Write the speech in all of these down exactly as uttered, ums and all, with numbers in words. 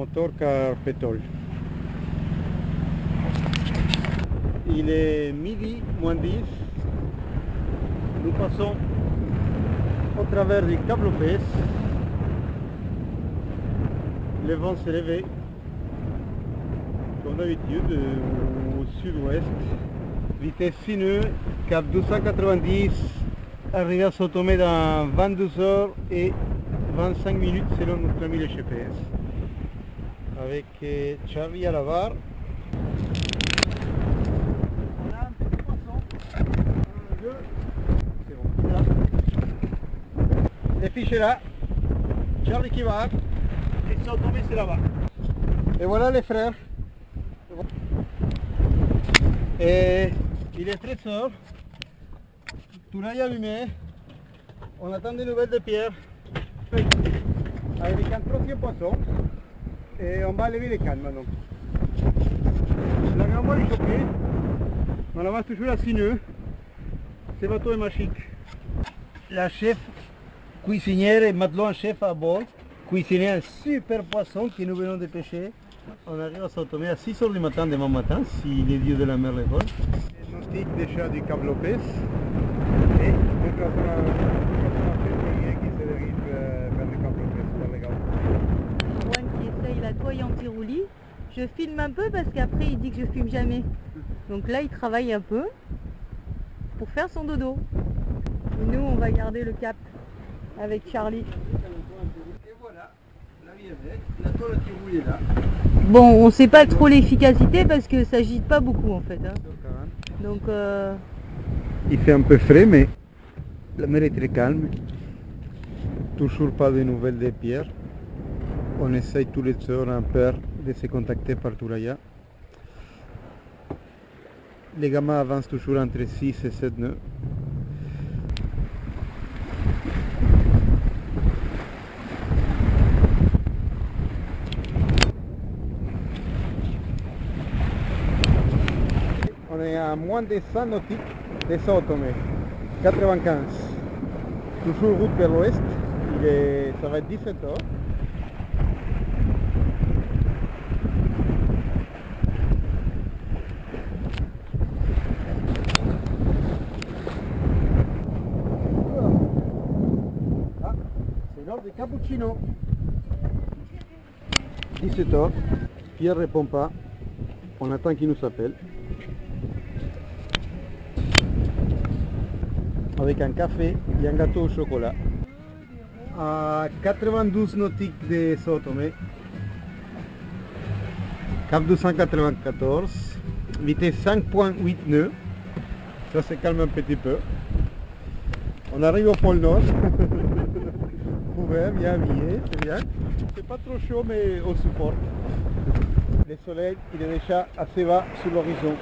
moteur car pétrole. Il est midi moins dix. Nous passons au travers du Cap Lopez. Le vent s'est levé, comme d'habitude, au sud-ouest. Vitesse sinueuse, cap deux cent quatre-vingt-dix, arrivé à Sao Tomé dans vingt-deux heures et vingt-cinq minutes selon notre ami le G P S. Avec euh, Charlie à la barre. On a un petit poisson. Un, deux. C'est bon, il est là. Les fiches est là. Charlie qui va. Et Sao Tomé c'est là-bas. Et voilà les frères. Et il est treize heures. Tout l'œil allumé. On attend des nouvelles de Pierre. Avec un troisième poisson. Et on va lever les cannes maintenant. La grand voile est choquée. On avance toujours à sinueux. Ce bateau est magique. La chef cuisinière et matelot en chef à bord cuisiner un super poisson que nous venons de pêcher. On arrive à Sao Tomé à six heures du matin demain matin, si les dieux de la mer les veulent. Les nautiques déjà du Cap Lopez. Et le personnage qui se dirige vers le Cap Lopez, vers le Gabon. Juan qui essaye la toile anti-roulis. Je filme un peu parce qu'après il dit que je filme jamais. Donc là il travaille un peu pour faire son dodo. Et nous on va garder le cap avec Charlie. La toile qui roule est là. Bon, on sait pas trop l'efficacité parce que ça gîte pas beaucoup en fait. Hein. Donc euh... il fait un peu frais, mais la mer est très calme. Toujours pas de nouvelles de Pierre. On essaye tous les heures un peu de se contacter par Touraya. Les gamins avancent toujours entre six et sept nœuds. On est à moins de cent nautiques de Sao Tomé, quatre-vingt-quinze. Toujours route vers l'ouest, il est, ça va être dix-sept heures. Ah, c'est l'heure du cappuccino. dix-sept heures, Pierre ne répond pas, on attend qu'il nous appelle. Avec un café et un gâteau au chocolat. À quatre-vingt-douze nautiques de Sao Tomé. Cap deux cent quatre-vingt-quatorze. Vitesse cinq virgule huit nœuds. Ça se calme un petit peu. On arrive au pôle Nord. Couvert, bien habillé, c'est bien. C'est pas trop chaud mais on supporte. Le soleil il est déjà assez bas sur l'horizon.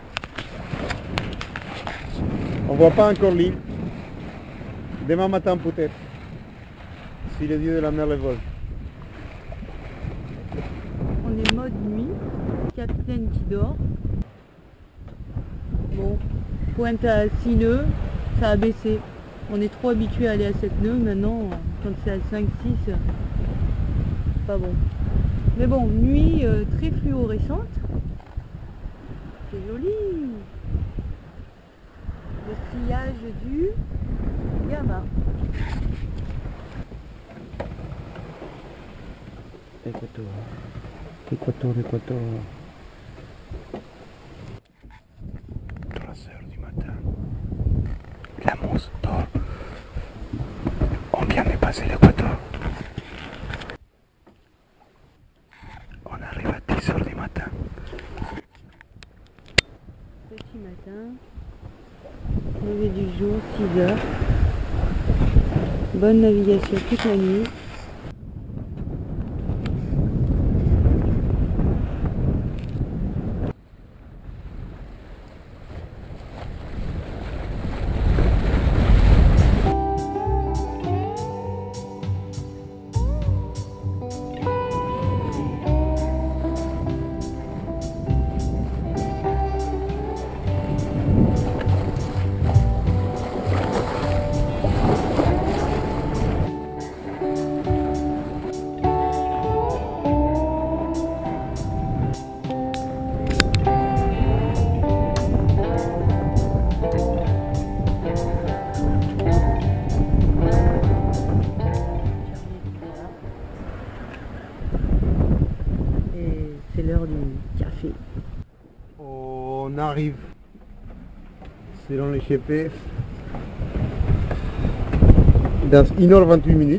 On voit pas encore l'île. Demain matin peut-être, si les dieux de la mer le veulent. On est mode nuit, capitaine qui dort. Bon, pointe à six nœuds, ça a baissé. On est trop habitué à aller à sept nœuds, maintenant quand c'est à cinq six, c'est pas bon. Mais bon, nuit euh, très fluorescente. C'est joli. Le sillage du Gama. Équateur, Équateur, Équateur. trois heures du matin. La mousse dort. On vient de passer l'Équateur. On arrive à dix heures du matin. Petit matin. Lever du jour, six heures. Bonne navigation toute la nuit. arrive. Selon les G P S, dans une heure vingt-huit minutes.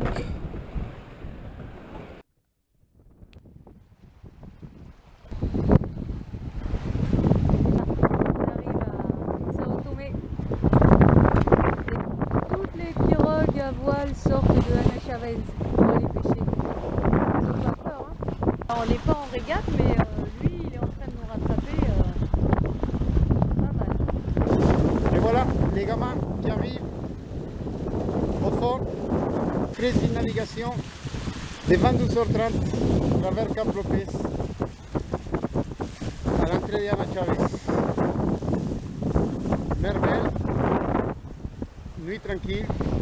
Sortent de Ana Chavez pour aller pêcher. Ils ont pas peur, hein. Alors, on n'est pas en régate, mais euh, lui il est en train de nous rattraper euh, pas mal. Et voilà les gamins qui arrivent au fond. Crise de navigation de vingt-deux heures trente à travers Cap Lopez à l'entrée de Ana Chavez. Mer belle, nuit tranquille.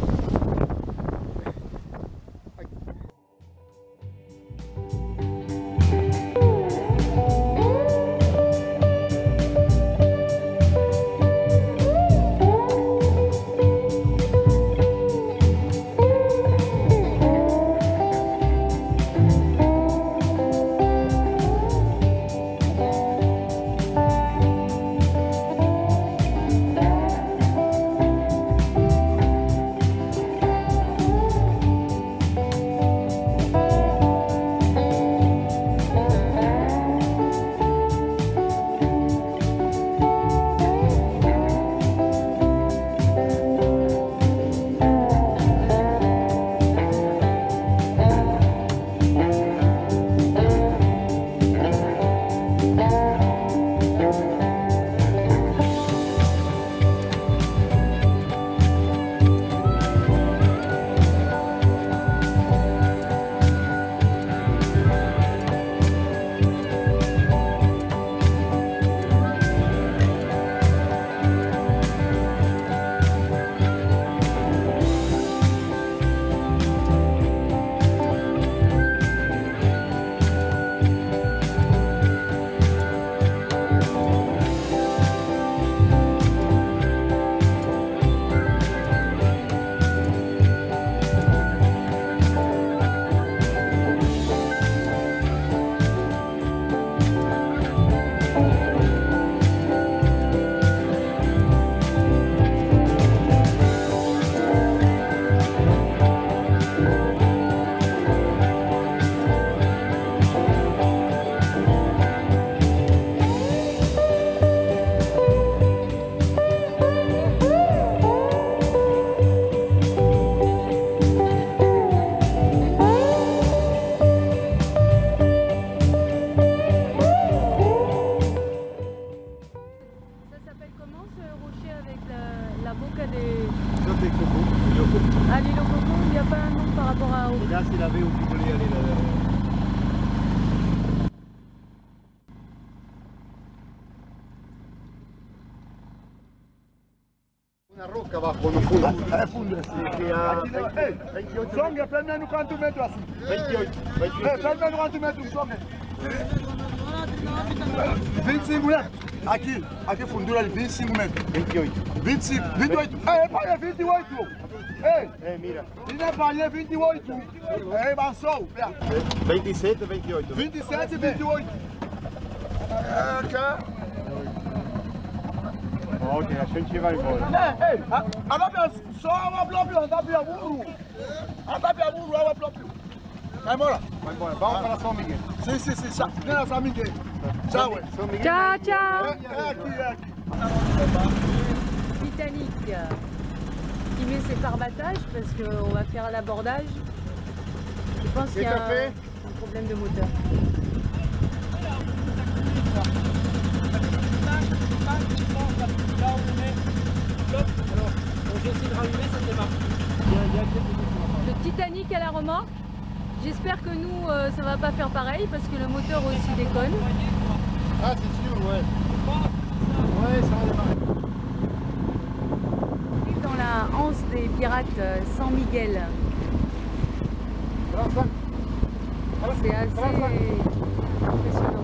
Ah, l'île au coco, il n'y a pas un nom par rapport à... Et là, c'est la baie où tu voulais aller là. Una rocca abajo, no fondo. É fundo assim. Que a... Ei, Songa, pelo menos quantos metros assim? veintioito. veintioito. Ei, pelo menos quantos metros, Songa? vinte e cinco metros. Aqui, aqui fundura de vinte e cinco metros. veintioito. vinte e cinco, vinte e oito. Ei, pai, vinte e oito. Ei, É, mira. e na palha vinte e oito. Ei, avançou. vinte e sete, vinte e oito. vinte e sete e vinte e oito. É, cá. Ok, a gente vai embora. Ei, ei, a só uma própria, a própria burro. A própria burro é uma própria. Vai embora. Vai embora. Vamos para São Miguel. Sim, sim, sim. Não, São Miguel. Tchau, ué. São Miguel. Ciao, ciao. É aqui, é aqui. Titanic qui met ses pare-battages parce qu'on va faire l'abordage. Je pense qu'il y a un, un problème de moteur. Le Titanic à la remorque. J'espère que nous, euh, ça va pas faire pareil parce que le moteur aussi déconne. Ah, c'est sûr, ouais. Ouais, ça va démarrer. Dans la anse des pirates euh, San Miguel. C'est assez impressionnant.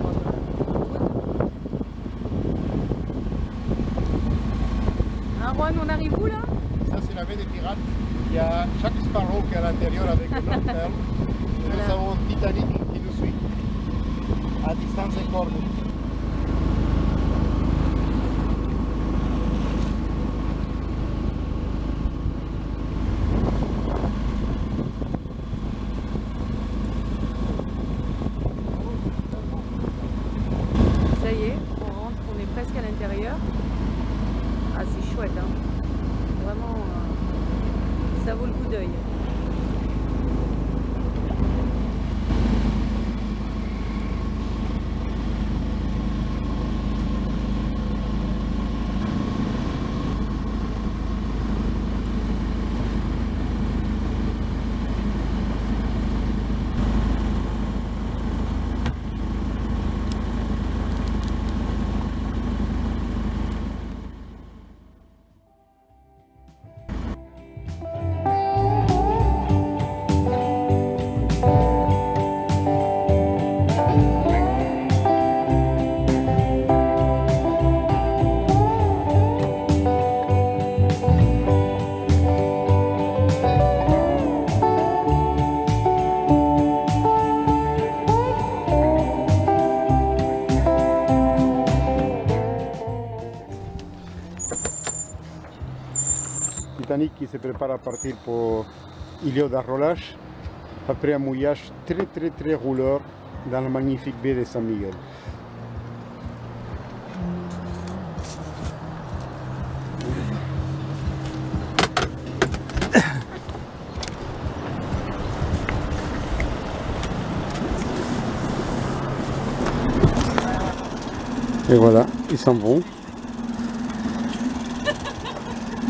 Hein, Juan, on arrive où là? Ça, c'est la baie des pirates. Il y a Jack Sparrow qui est à l'intérieur avec le lanternes. Et nous Voilà. avons Titanic qui nous suit à distance de corde. ça vaut le coup d'œil. Titanic qui se prépare à partir pour îlot d'Arrolage après un mouillage très très très rouleur dans la magnifique baie de San Miguel. Et voilà, ils s'en vont.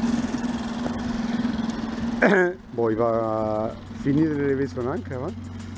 Bon, il va finir de lever son ancre, hein.